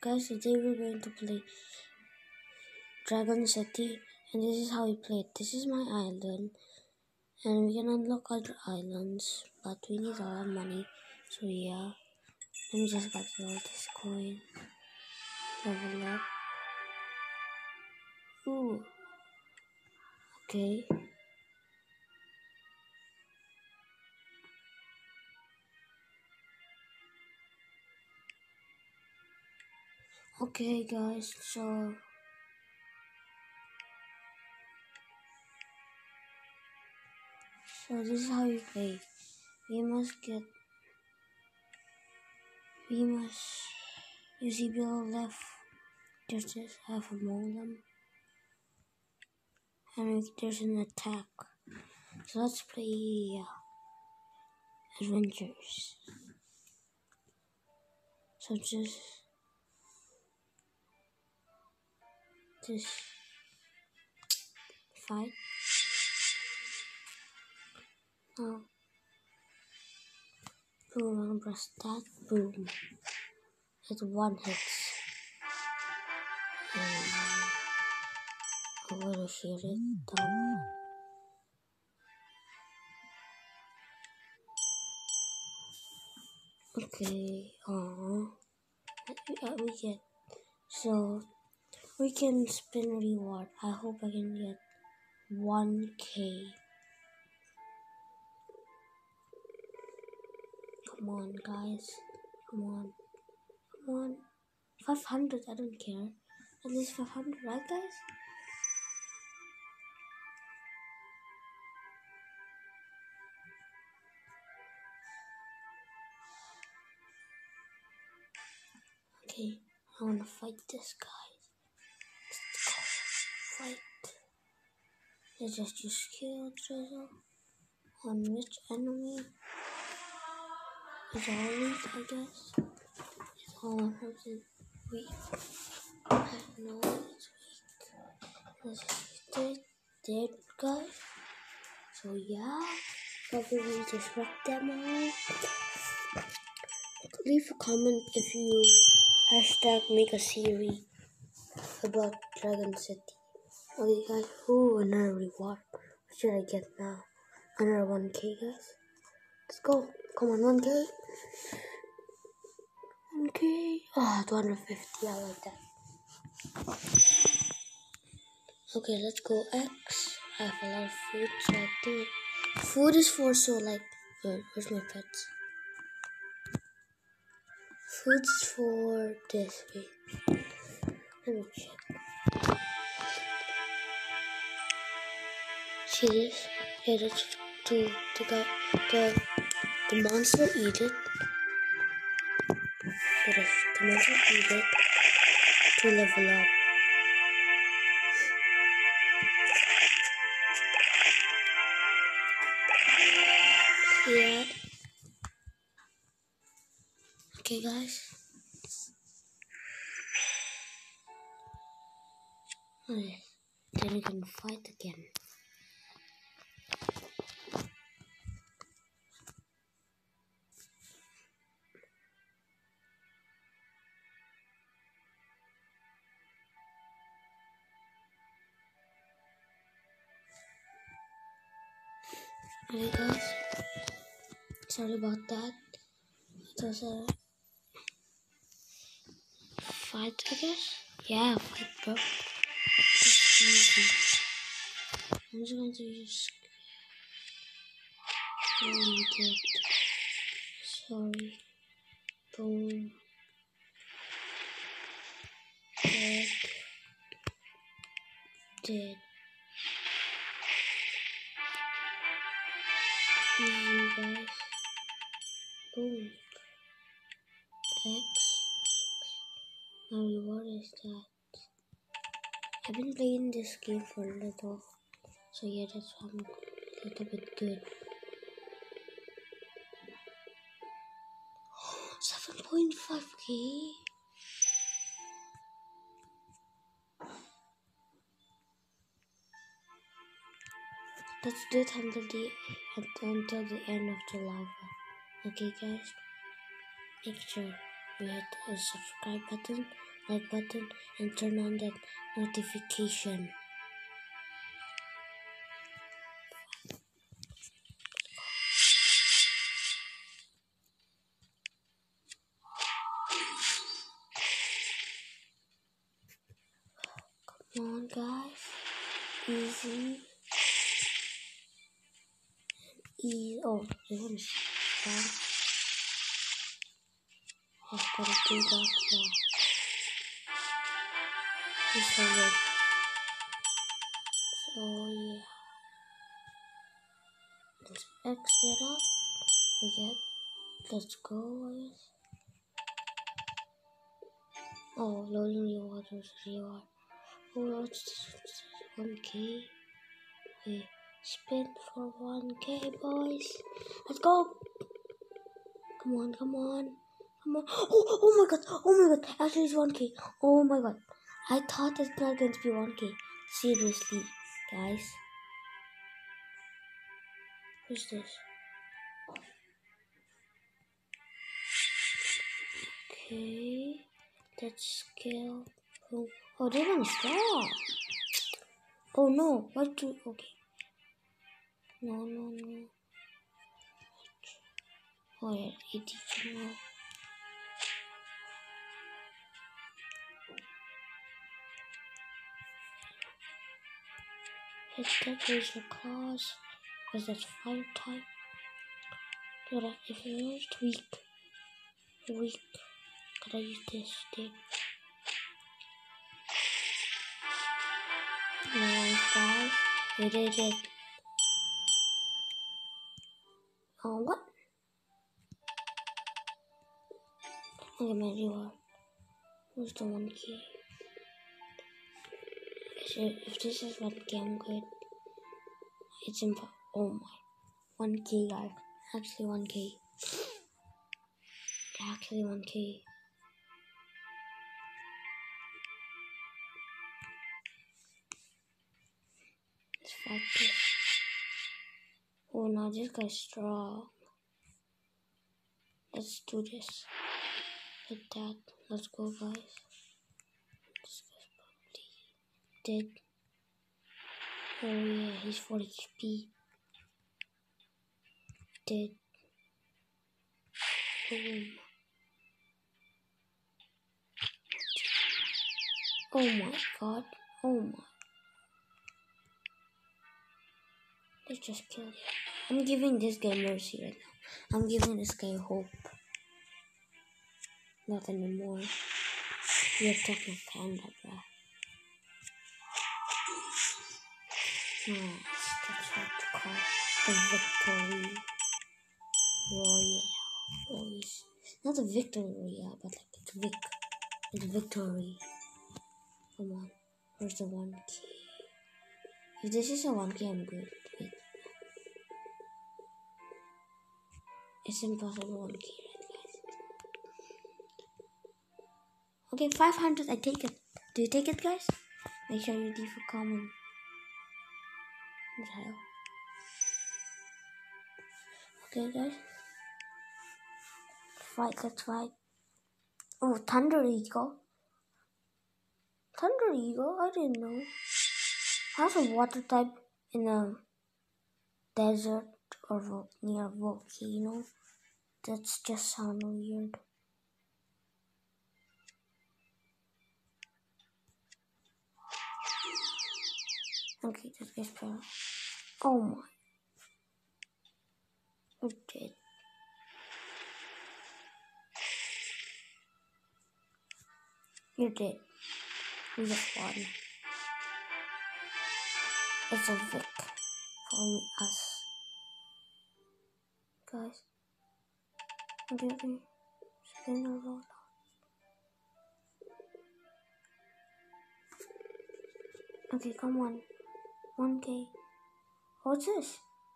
Guys, today we're going to play Dragon City, and this is how we play it. This is my island, and we can unlock other islands, but we need a lot of money, so yeah. Let me just get all this coin. Level up. Ooh. Okay. Okay guys, so this is how you play. We must use the below left just have among them. And there's an attack. So let's play adventures. So just fight. Now, boom, I'm gonna press that. Boom. It one hits. And I'm gonna shoot it down. Okay. We get. So we can spin reward. I hope I can get 1K. Come on, guys. Come on. Come on. 500. I don't care. At least 500, right, guys? Okay, I wanna fight this guy. Let's go fight. Let's just use skill drizzle on which enemy is all weak, I guess. It's all 100 weak. I don't know it's weak. Let's just use dead guys. So yeah, probably just wreck them all. Leave a comment if you make a series about Dragon City. Okay guys, another reward. What should I get now? Another 1K guys. Let's go. Come on, 1K. 1K. Ah, 250. I like that. Okay, let's go X. I have a lot of food, so I think food is for where's my pets? Food's for this way. Let me check. See this? Yeah, that's to the monster eat it. The monster eat it to level up. Yeah. Okay, guys. Okay. Then we can fight again. Okay guys, sorry about that. It was a fight, I guess. Yeah, fight, bro. It's easy. I'm just going to use. Dead. Sorry. Boom. Dead. Dead. Easy, guys. Boom. X. Now what is that? I've been playing this game for a little, so yeah, that's why I'm a little bit good. 7.5K. Let's do it until the end of the lava. Okay guys, make sure you hit the subscribe button like button and turn on that notification. Come on, guys. Easy. Oh, this one's fun. I've got to do that. Yeah. It's so good. So, yeah. Let's X it up. Let's go, I guess. Oh, loading rewards, reward. Oh, it's 1k. Okay, spin for 1k, boys. Let's go. Come on, come on. Come on. Oh my god. Oh my god. Actually, it's 1k. Oh my god. I thought it's not going to be 1k. Seriously, guys. Who's this? Okay. Let's skill. Oh, they don't stop. Oh no. What do. Okay. No. Oh yeah, it teaches now. Hit that raise your claws because that's fire type. If you used weak, could I use this thing? Nice guys, we did it. Oh what? Okay, my reward. Where's the 1k? If this is 1k, I'm good. It's impossible. Oh my. 1k guys. Actually 1k. Actually 1k. Let's fight this. Oh no, this guy's strong. Let's do this. Hit that. Let's go guys. This guy's probably dead. Oh yeah, he's 40 HP. Dead. Boom. Oh my god. Oh my. Let's just kill him. I'm giving this guy mercy right now. I'm giving this guy hope. Not anymore. You're taking panda, bro. Nice. That's what to call the victory royale. Oh, it's not a victory royale, but like it's victory. Come on. Where's the 1k? If this is a 1k, I'm good. Wait. It's impossible 1k, right, guys? Okay, 500. I take it. Do you take it, guys? Make sure you leave a comment. What the hell? Okay, guys. Let's fight. Oh, Thunder Eagle. Thunder Eagle? I didn't know. How's a water type in a desert or near a volcano? That's just sound weird. Okay, this guy's better. Oh my. You're dead. You're dead. We just won. It's a Vic for us. Guys. Okay. Spin a roll. Okay, come on. 1k. What's this?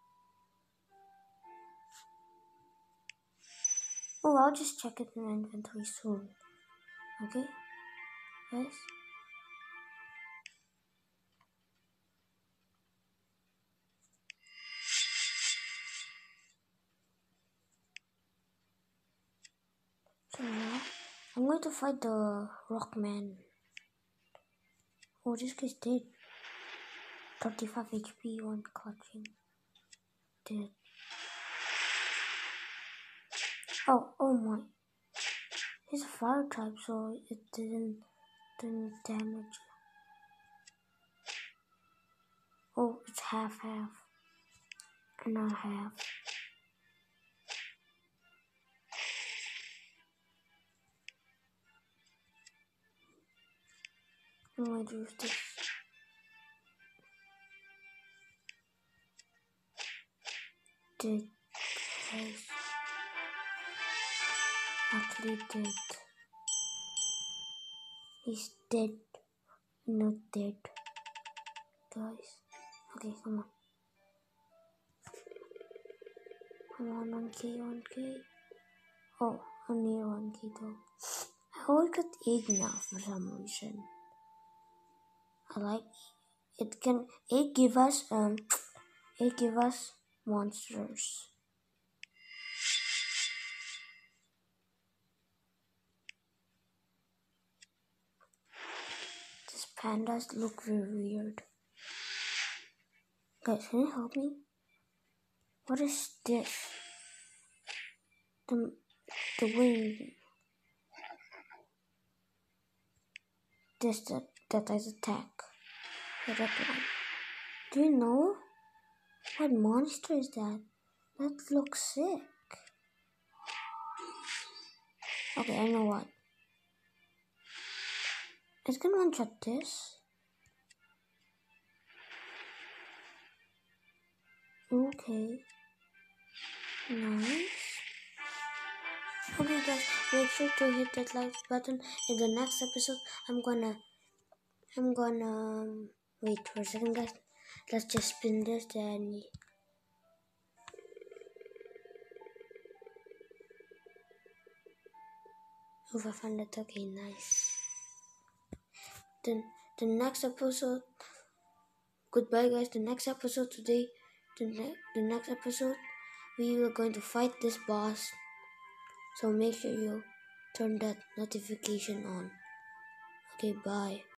Oh, I'll just check it in my inventory soon. Okay? Guys? So now, I'm going to fight the Rockman. Oh, this guy's dead. 35 HP on clutching. Dead. Oh my. He's a fire type, so it didn't damage. Oh, it's half. And not half. I'm going to use this. Dead. Guys. Actually dead. He's dead. Not dead. Guys. Okay, come on. Come on, 1k. Oh, I'm near 1k though. I always got 8 now for some reason. I like it. Can 8 give us monsters? These pandas look very weird. Guys, can you help me? What is this? The wing. This that is attack. The red one. Do you know what monster is that? That looks sick. Okay, I know what. It's gonna one-shot this. Okay. Nice. Okay guys, make sure to hit that like button. In the next episode, I'm gonna wait for a second guys. Let's just spin this then. Oh, 500. Okay, nice. Then the next episode. Goodbye guys. The next episode today. The next episode, we are going to fight this boss. So make sure you turn that notification on. Okay, bye.